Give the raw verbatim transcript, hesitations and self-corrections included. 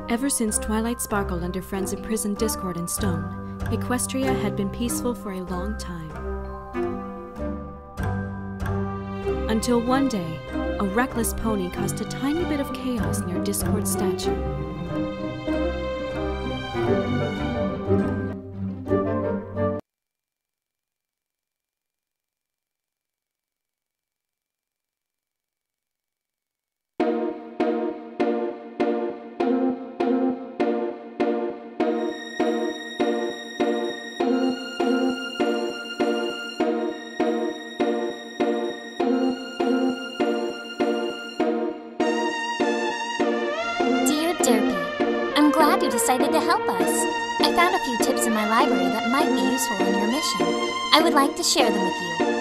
Ever since twilight sparkled under Friends imprisoned discord in stone, Equestria had been peaceful for a long time. Until one day, a reckless pony caused a tiny bit of chaos near Discord's statue. Glad you decided to help us. I found a few tips in my library that might be useful in your mission. I would like to share them with you.